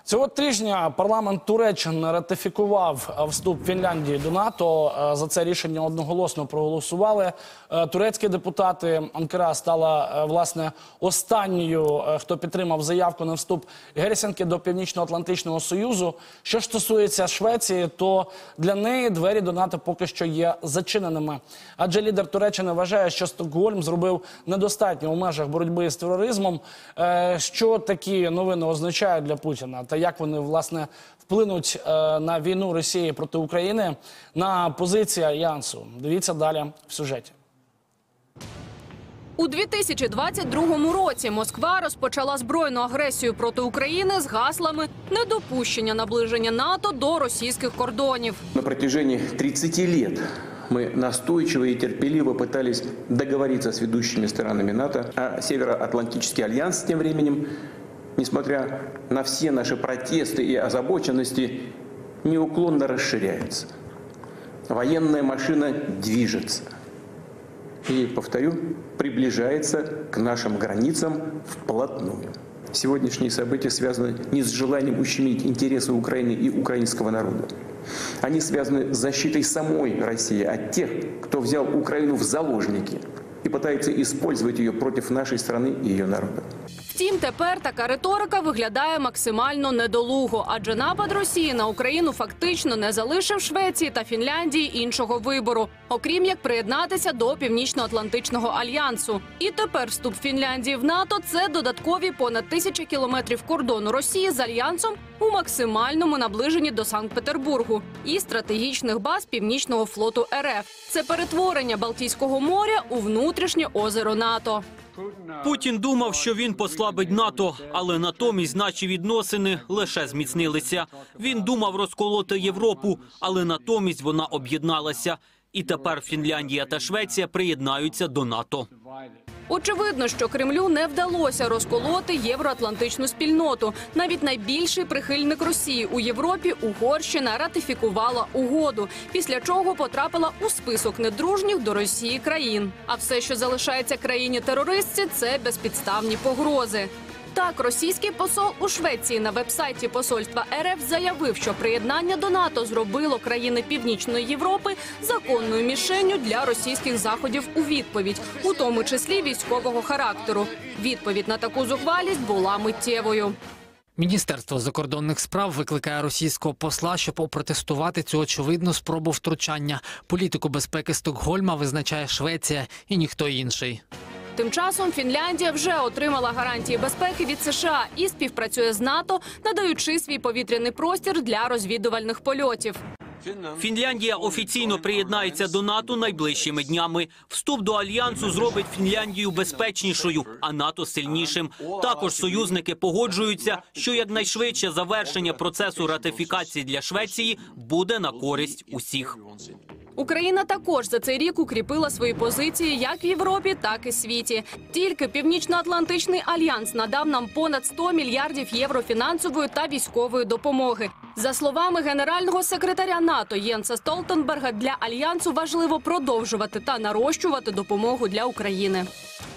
Цього тижня парламент Туреччини ратифікував вступ Фінляндії до НАТО. За це рішення одноголосно проголосували турецькі депутати. Анкара стала, власне, останньою, хто підтримав заявку на вступ Гельсінкі до Північно-Атлантичного Союзу. Що ж стосується Швеції, то для неї двері до НАТО поки що є зачиненими. Адже лідер Туреччини вважає, що Стокгольм зробив недостатньо у межах боротьби з тероризмом. Що такі новини означають для Путіна? Та як вони, власне, вплинуть на війну Росії проти України, на позиції Альянсу? Дивіться далі в сюжеті. У 2022 році Москва розпочала збройну агресію проти України з гаслами недопущення наближення НАТО до російських кордонів. На протяжении 30 лет мы настойчиво и терпеливо пытались договориться с ведущими странами НАТО, а Североатлантический альянс тем временем, несмотря на все наши протесты и озабоченности, неуклонно расширяется. Военная машина движется. И, повторю, приближается к нашим границам вплотную. Сегодняшние события связаны не с желанием ущемить интересы Украины и украинского народа. Они связаны с защитой самой России от тех, кто взял Украину в заложники и пытается использовать ее против нашей страны и ее народа. Втім, тепер така риторика виглядає максимально недолуго, адже напад Росії на Україну фактично не залишив Швеції та Фінляндії іншого вибору, окрім як приєднатися до Північно-Атлантичного альянсу. І тепер вступ Фінляндії в НАТО – це додаткові понад 1000 кілометрів кордону Росії з альянсом у максимальному наближенні до Санкт-Петербургу і стратегічних баз Північного флоту РФ. Це перетворення Балтійського моря у внутрішнє озеро НАТО. Путін думав, що він послабить НАТО, але натомість наші відносини лише зміцнилися. Він думав розколоти Європу, але натомість вона об'єдналася. І тепер Фінляндія та Швеція приєднаються до НАТО. Очевидно, що Кремлю не вдалося розколоти євроатлантичну спільноту. Навіть найбільший прихильник Росії у Європі, Угорщина, ратифікувала угоду, після чого потрапила у список недружніх до Росії країн. А все, що залишається країні-терористці – це безпідставні погрози. Так, російський посол у Швеції на веб-сайті посольства РФ заявив, що приєднання до НАТО зробило країни Північної Європи законною мішенню для російських заходів у відповідь, у тому числі військового характеру. Відповідь на таку зухвалість була миттєвою. Міністерство закордонних справ викликає російського посла, щоб опротестувати цю очевидну спробу втручання. Політику безпеки Стокгольма визначає Швеція і ніхто інший. Тим часом Фінляндія вже отримала гарантії безпеки від США і співпрацює з НАТО, надаючи свій повітряний простір для розвідувальних польотів. Фінляндія офіційно приєднається до НАТО найближчими днями. Вступ до Альянсу зробить Фінляндію безпечнішою, а НАТО сильнішим. Також союзники погоджуються, що якнайшвидше завершення процесу ратифікації для Швеції буде на користь усіх. Україна також за цей рік укріпила свої позиції як в Європі, так і світі. Тільки Північно-Атлантичний альянс надав нам понад 100 мільярдів євро фінансової та військової допомоги. За словами генерального секретаря НАТО Єнса Столтенберга, для Альянсу важливо продовжувати та нарощувати допомогу для України.